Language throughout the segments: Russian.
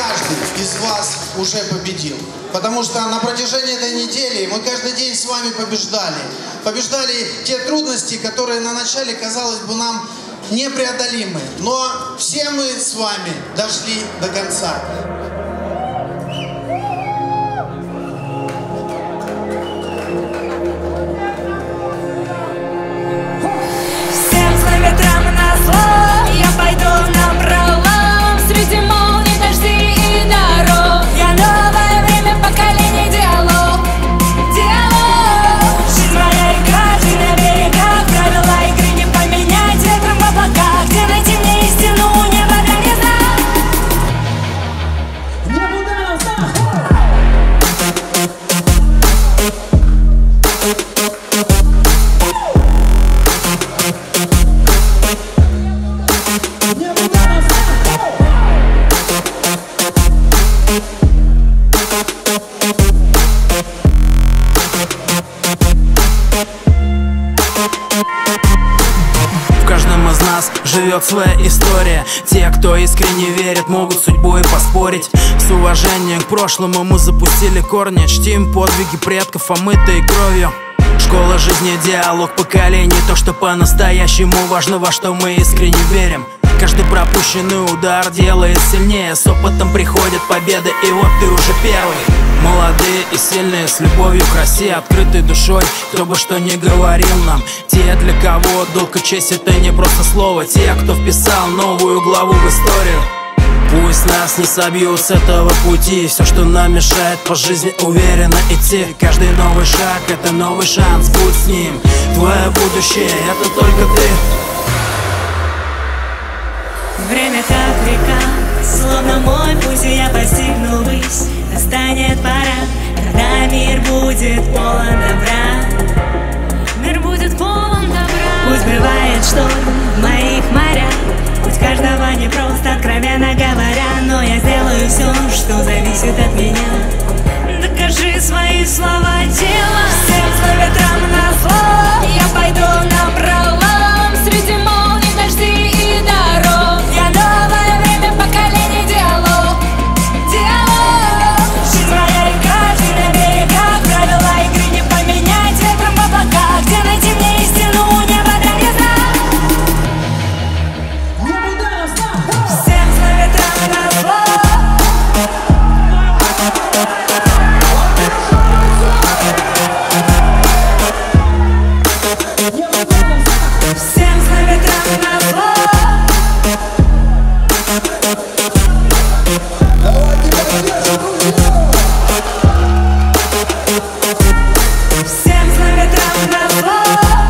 каждый из вас уже победил. Потому что на протяжении этой недели мы каждый день с вами побеждали. Побеждали те трудности, которые на начале, казалось бы, нам непреодолимы. Но все мы с вами дошли до конца. Живет своя история. Те, кто искренне верит, могут с судьбой поспорить. С уважением к прошлому мы запустили корни. Чтим подвиги предков, омытые кровью. Школа жизни, диалог поколений. То, что по-настоящему важно, во что мы искренне верим. Каждый пропущенный удар делает сильнее. С опытом приходят победы, и вот ты уже первый. Молодые и сильные, с любовью к России, открытой душой, кто бы что ни говорил нам. Те, для кого долг и честь — это не просто слово. Те, кто вписал новую главу в историю. Пусть нас не собьют с этого пути. Все, что нам мешает по жизни, уверенно идти. Каждый новый шаг — это новый шанс, будь с ним. Твое будущее — это только ты. Время как река, словно мой путь, и я постигну высь. Настанет пора, когда мир будет полон добра. Мир будет полон добра. Пусть бывает шторм в моих морях, путь каждого непрост, откровенно говоря. Но я сделаю все, что зависит от меня. Докажи свои слова делом. Всем свой ветрам назло, я пойду напролом среди молний, дождей и дорог. Я новое время поколений, диалог. Диалог. Жизнь моя река, ты на берегах. Правила игры не поменять, ветром в облаках. Где найти мне истину, небо дай мне знак. Всем свой ветрам назло. Всем свой ветрам назло. Всем свой ветрам назло.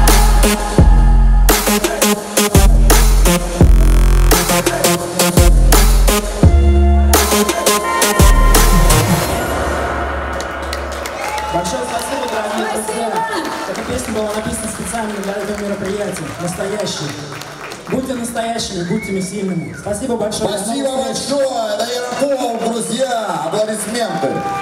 Большое спасибо, дорогие друзья. Эта песня была написана специально для этого мероприятия. Настоящие. Будьте настоящими, будьте сильными. Спасибо большое. Спасибо большое, это Ярополк, друзья. Аплодисменты.